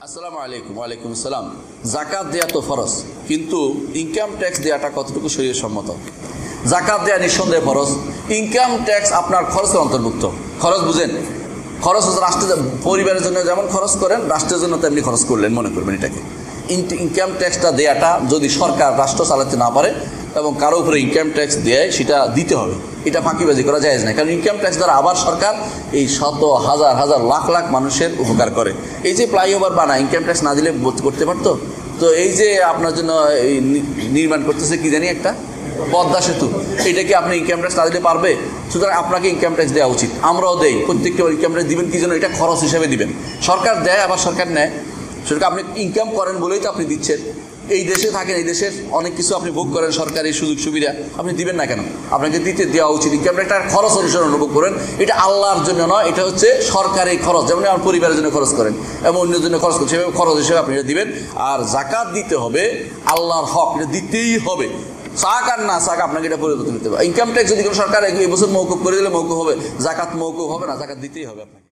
আসসালামু আলাইকুম। ওয়ালাইকুম আসসালাম। জাকাত দেয়া তো ফরজ, কিন্তু ইনকাম ট্যাক্স দেওয়াটা কতটুকু শরীয়সম্মত? জাকাত দেয়া নিঃসন্দেহে ফরজ। ইনকাম ট্যাক্স আপনার খরচের অন্তর্ভুক্ত। খরচ বুঝেন? খরচ হচ্ছে রাষ্ট্রের পরিবারের জন্য যেমন খরচ করেন, রাষ্ট্রের জন্য তেমনি খরচ করলেন মনে করবেন এটাকে। ইনকাম ট্যাক্সটা দেয়াটা যদি সরকার রাষ্ট্র চালাতে না পারে এবং কারো উপরে ইনকাম ট্যাক্স দেয়, সেটা দিতে হবে। এটা ফাঁকিবাজি করা জায়েজ না, কারণ ইনকাম ট্যাক্স দ্বারা আবার সরকার এই শত হাজার হাজার লাখ লাখ মানুষের উপকার করে। এই যে ফ্লাইওভার বানায়, ইনকাম ট্যাক্স না দিলে করতে পারতো? তো এই যে আপনার জন্য নির্মাণ করতেছে কি জানি একটা পদ্মা সেতু, এটা কি আপনি ইনকাম ট্যাক্স না দিলে পারবে? সুতরাং আপনাকে ইনকাম ট্যাক্স দেওয়া উচিত। আমরাও দেই, প্রত্যেককে ইনকাম ট্যাক্স দিবেন কি জন্য? এটা খরচ হিসেবে দিবেন। সরকার দেয়, আবার সরকার নেয়। সেটাকে আপনি ইনকাম করেন বলেই তো আপনি দিচ্ছেন। এই দেশে থাকেন, এই দেশের অনেক কিছু আপনি ভোগ করেন, সরকারি সুযোগ সুবিধা, আপনি দিবেন না কেন? আপনাকে দেওয়া উচিত। ইনকাম ট্যাক্সটার খরচ অনুসারে অনুভব করেন। এটা আল্লাহর জন্য নয়, এটা হচ্ছে সরকারি খরচ। যেমন আমার পরিবারের জন্য খরচ করেন এবং অন্যের জন্য খরচ করেন, সেভাবে খরচ হিসেবে আপনি এটা দিবেন। আর জাকাত দিতে হবে, আল্লাহর হক, এটা দিতেই হবে। চাক আর না চাক আপনাকে এটা পরিবর্তন করতে হবে। ইনকাম ট্যাক্স যদি কোনো সরকার এই বছর মৌকুফ করে দিলে মৌকুফ হবে, জাকাত মৌকুফ হবে না, জাকাত দিতেই হবে আপনাকে।